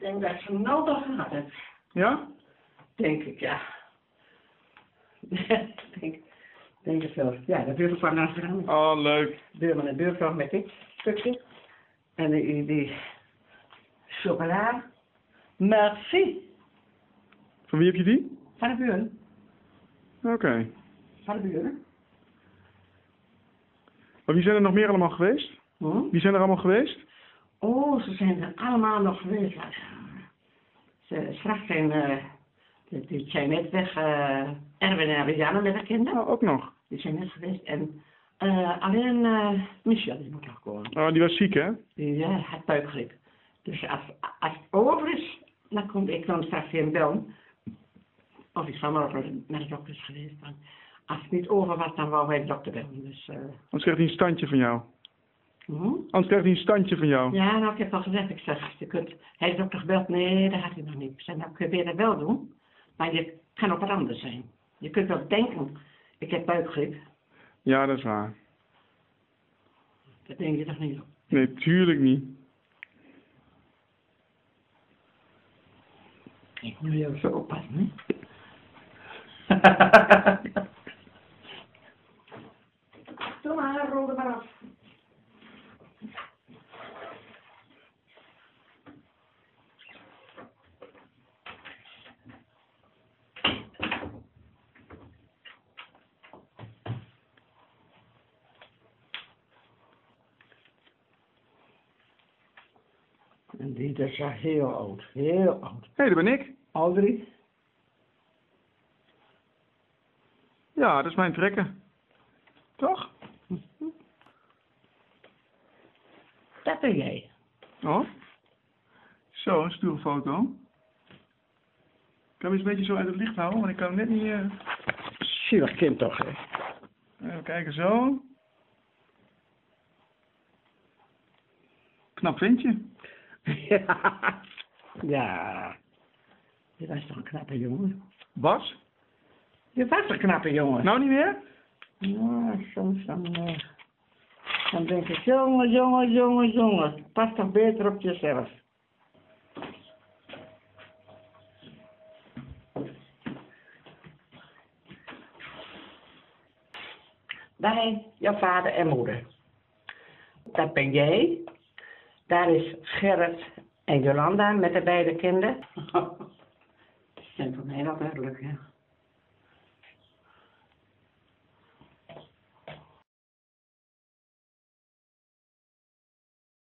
denk dat ze nou toch gehad heb. Ja? Denk ik, ja. denk het wel. Ja, de buurvrouw kwam naar gedaan. Oh, leuk. Buurman en buurvrouw met dit stukje. En die chocola. Merci. Van wie heb je die? Van de buren. Oké. Van de buren. Maar wie zijn er nog meer allemaal geweest? Wie zijn er allemaal geweest? Oh, ze zijn er allemaal nog geweest. Straks zijn, die zijn net weg, Erwin en Ariane met haar kinderen. Oh, ook nog. Die zijn net geweest. En alleen Michel, die moet nog komen. Oh, die was ziek, hè? Die had buikgriep. Dus als het over is, dan kom ik dan straks weer bellen. Of ik vanmorgen naar de dokter is geweest. Dan. Als het niet over was, dan wou hij de dokter bellen. Dus, Anders krijgt hij een standje van jou. Anders krijgt hij een standje van jou. Ja, nou, ik heb al gezegd, ik zeg, hij is dokter gebeld. Nee, dat had hij nog niet. Ik zei, nou, kun je dat wel doen. Maar je kan ook wat anders zijn. Je kunt wel denken, ik heb buikgriep. Ja, dat is waar. Dat denk je toch niet op? Nee, tuurlijk niet. Ik moet jou zo oppassen, hè? Doe maar, rol er maar af. En die is ja heel oud, heel oud. Hé, dat ben ik. Audrey? Ja, dat is mijn trekker. Toch? Dat ben jij. Oh. Zo, een stoere foto. Kan je eens een beetje zo uit het licht houden, want ik kan hem net niet... Zielig kind toch, hè? Even kijken, zo. Knap ventje. Ja. Je was toch een knappe jongen? Bas? Je was een knappe jongen. Nou niet meer? Ja, soms dan denk ik, jongen. Pas toch beter op jezelf. Bij jouw vader en moeder. Dat ben jij. Daar is Gerrit en Jolanda met de beide kinderen. Dat zijn voor mij wel duidelijk, hè.